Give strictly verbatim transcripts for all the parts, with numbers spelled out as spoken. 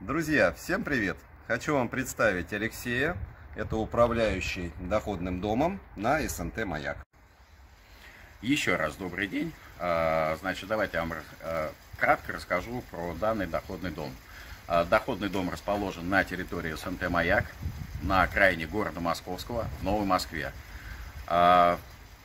Друзья, всем привет! Хочу вам представить Алексея. Это управляющий доходным домом на эс эн тэ «Маяк». Еще раз добрый день. Значит, давайте я вам кратко расскажу про данный доходный дом. Доходный дом расположен на территории эс эн тэ «Маяк», на окраине города Московского, в Новой Москве. В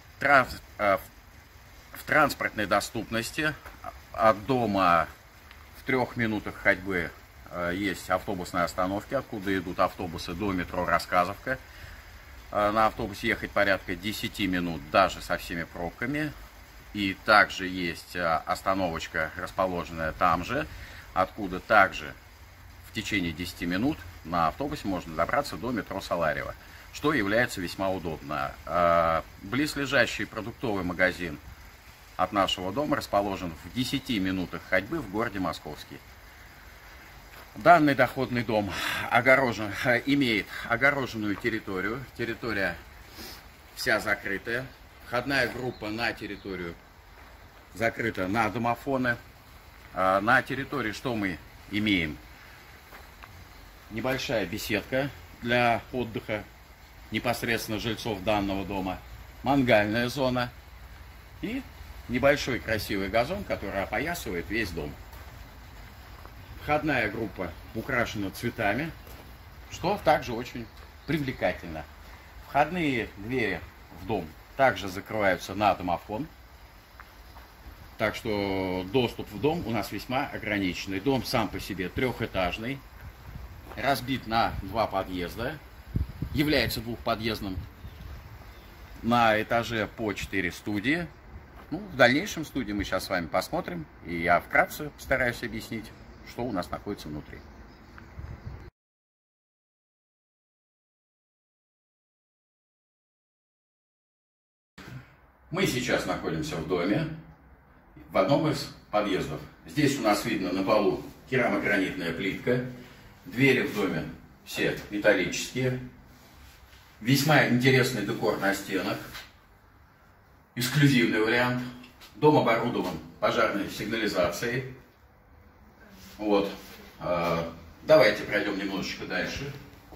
транспортной доступности от дома в трех минутах ходьбы есть автобусные остановки, откуда идут автобусы до метро Рассказовка. На автобусе ехать порядка десяти минут, даже со всеми пробками. И также есть остановочка, расположенная там же, откуда также в течение десяти минут на автобусе можно добраться до метро Саларьево, что является весьма удобно. Близлежащий продуктовый магазин от нашего дома расположен в десяти минутах ходьбы в городе Московский. Данный доходный дом огорожен, имеет огороженную территорию. Территория вся закрытая. Входная группа на территорию закрыта на домофоны. На территории что мы имеем? Небольшая беседка для отдыха непосредственно жильцов данного дома. Мангальная зона. И небольшой красивый газон, который опоясывает весь дом. Входная группа украшена цветами, что также очень привлекательно. Входные двери в дом также закрываются на домофон, так что доступ в дом у нас весьма ограниченный. Дом сам по себе трехэтажный, разбит на два подъезда, является двухподъездным. На этаже по четыре студии. Ну, в дальнейшем студии мы сейчас с вами посмотрим, и я вкратце постараюсь объяснить, что у нас находится внутри. Мы сейчас находимся в доме, в одном из подъездов. Здесь у нас видно на полу керамогранитная плитка. Двери в доме все металлические. Весьма интересный декор на стенах. Эксклюзивный вариант. Дом оборудован пожарной сигнализацией. Вот. Давайте пройдем немножечко дальше.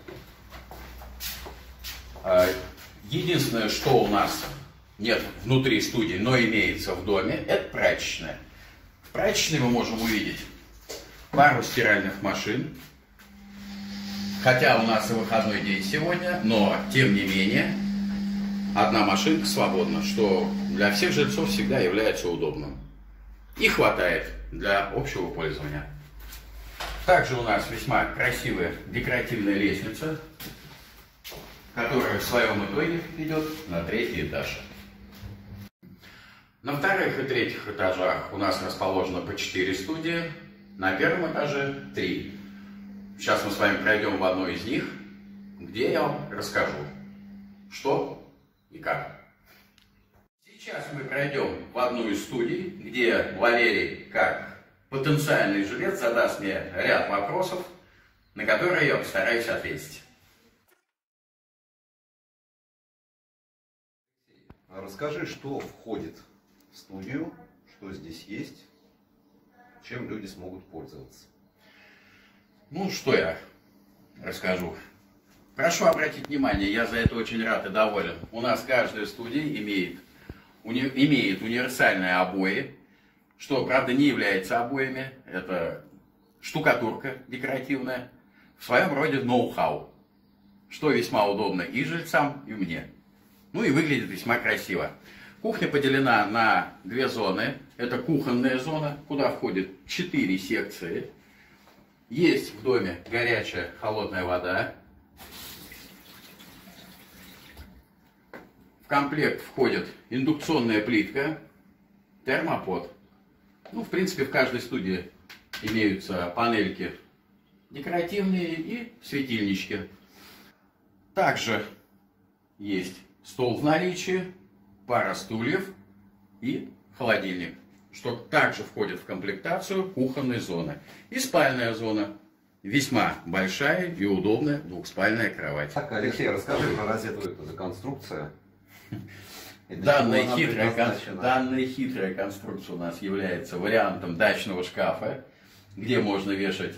Единственное, что у нас нет внутри студии, но имеется в доме, это прачечная. В прачечной мы можем увидеть пару стиральных машин. Хотя у нас и выходной день сегодня, но тем не менее одна машинка свободна, что для всех жильцов всегда является удобным. И хватает для общего пользования. Также у нас весьма красивая декоративная лестница, которая в своем итоге идет на третий этаж. На вторых и третьих этажах у нас расположено по четыре студии, на первом этаже три. Сейчас мы с вами пройдем в одну из них, где я вам расскажу, что и как. Сейчас мы пройдем в одну из студий, где Валерий, как потенциальный жилец, задаст мне ряд вопросов, на которые я постараюсь ответить. Расскажи, что входит в студию, что здесь есть, чем люди смогут пользоваться. Ну, что я расскажу. Прошу обратить внимание, я за это очень рад и доволен. У нас каждая студия имеет, уни, имеет универсальные обои, что, правда, не является обоями. Это штукатурка декоративная, в своем роде ноу-хау, что весьма удобно и жильцам, и мне. Ну и выглядит весьма красиво. Кухня поделена на две зоны. Это кухонная зона, куда входит четыре секции. Есть в доме горячая, холодная вода. В комплект входит индукционная плитка, термопод. Ну, в принципе, в каждой студии имеются панельки декоративные и светильнички. Также есть стол в наличии, пара стульев и холодильник, что также входит в комплектацию кухонной зоны. И спальная зона. Весьма большая и удобная двухспальная кровать. Так, Алексей, расскажи про розетку, это за конструкция. Данная хитрая, данная хитрая конструкция у нас является вариантом дачного шкафа, где можно вешать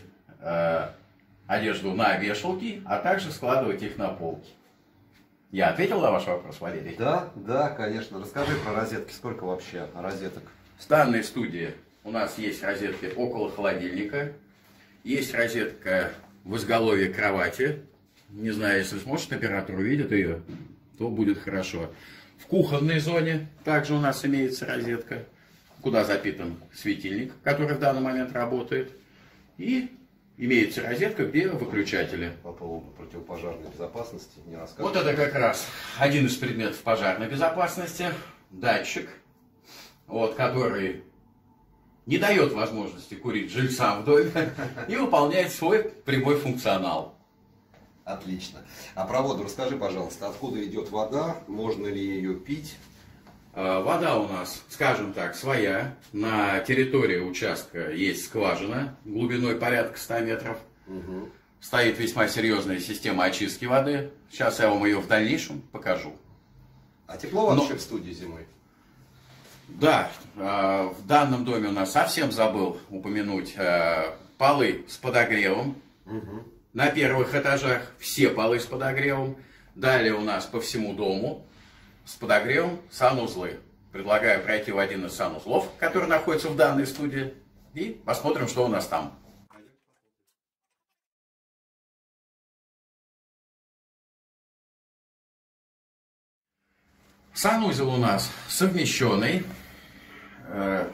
э, одежду на вешалки, а также складывать их на полки. Я ответил на ваш вопрос, Валерий? Да, да, конечно. Расскажи про розетки. Сколько вообще розеток? В данной студии у нас есть розетки около холодильника. Есть розетка в изголовье кровати. Не знаю, если сможет оператор увидит ее, то будет хорошо. В кухонной зоне также у нас имеется розетка, куда запитан светильник, который в данный момент работает. И имеется розетка, где выключатели. По поводу противопожарной безопасности не рассказывай. Вот это как раз один из предметов пожарной безопасности. Датчик, вот, который не дает возможности курить жильцам в доме и выполняет свой прямой функционал. Отлично. А про воду расскажи, пожалуйста, откуда идет вода, можно ли ее пить? Вода у нас, скажем так, своя. На территории участка есть скважина глубиной порядка ста метров. Угу. Стоит весьма серьезная система очистки воды. Сейчас я вам ее в дальнейшем покажу. А тепло вообще Но... в студии зимой? Да, в данном доме у нас совсем забыл упомянуть полы с подогревом. Угу. На первых этажах все полы с подогревом. Далее у нас по всему дому с подогревом санузлы. Предлагаю пройти в один из санузлов, который находится в данной студии, и посмотрим, что у нас там. Санузел у нас совмещенный, э,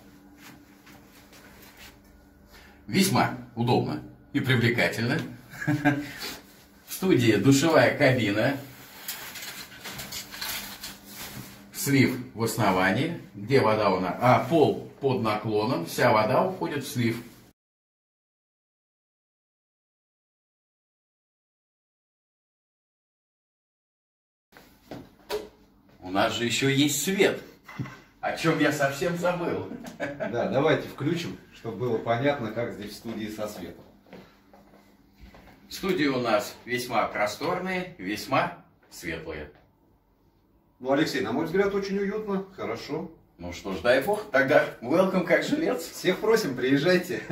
весьма удобно и привлекательно. В студии душевая кабина, слив в основании, где вода у нас, а пол под наклоном, вся вода уходит в слив. У нас же еще есть свет, о чем я совсем забыл. Да, давайте включим, чтобы было понятно, как здесь в студии со светом. Студии у нас весьма просторные, весьма светлые. Ну, Алексей, на мой взгляд, очень уютно, хорошо. Ну что ж, дай бог, тогда welcome как жилец. Всех просим, приезжайте.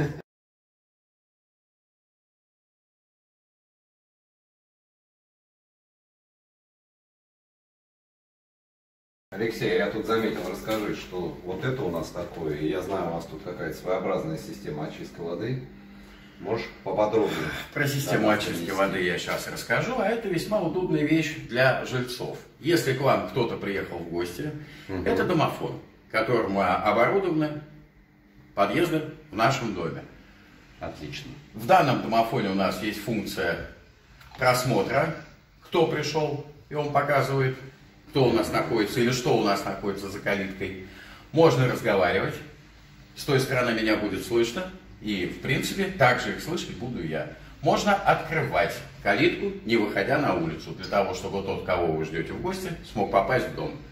Алексей, я тут заметил, расскажи, что вот это у нас такое, и я знаю, у вас тут какая-то своеобразная система очистки воды. Можешь поподробнее? Про систему да, очистки принести. воды я сейчас расскажу, а это весьма удобная вещь для жильцов. Если к вам кто-то приехал в гости, угу. Это домофон, которым оборудованы подъезды в нашем доме. Отлично. В данном домофоне у нас есть функция просмотра, кто пришел, и он показывает, кто у нас находится или что у нас находится за калиткой. Можно разговаривать, с той стороны меня будет слышно, и в принципе также их слышать буду я. Можно открывать калитку, не выходя на улицу, для того, чтобы тот, кого вы ждете в гости, смог попасть в дом.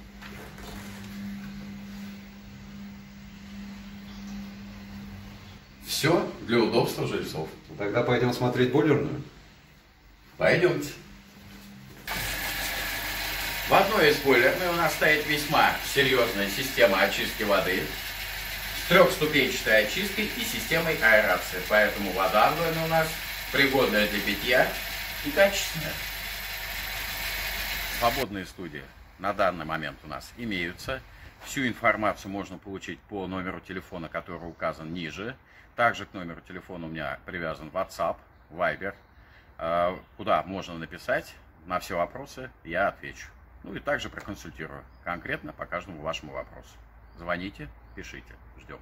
Все для удобства жильцов. Тогда пойдем смотреть бойлерную. Пойдемте. В одной из бойлерной у нас стоит весьма серьезная система очистки воды с трехступенчатой очисткой и системой аэрации. Поэтому вода в доме у нас пригодная для питья и качественная. Свободные студии на данный момент у нас имеются. Всю информацию можно получить по номеру телефона, который указан ниже. Также к номеру телефона у меня привязан WhatsApp, Viber, куда можно написать на все вопросы, я отвечу. Ну и также проконсультирую конкретно по каждому вашему вопросу. Звоните, пишите, ждем.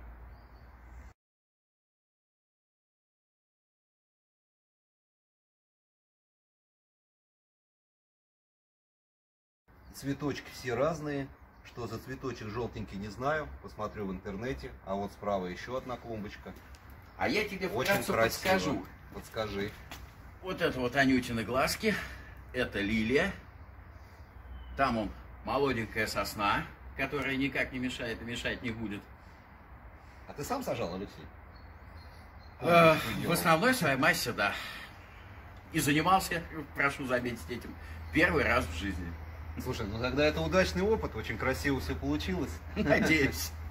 Цветочки все разные. Что за цветочек желтенький, не знаю. Посмотрю в интернете. А вот справа еще одна клумбочка. А я тебе очень вкратце красиво. подскажу. Подскажи. Вот это вот Анютины глазки. Это лилия. Там он молоденькая сосна, которая никак не мешает и мешать не будет. А ты сам сажал, Алексей? Э, в основной своей массе, да. И занимался, прошу заметить, этим первый раз в жизни. Слушай, ну тогда это удачный опыт, очень красиво все получилось. Надеюсь.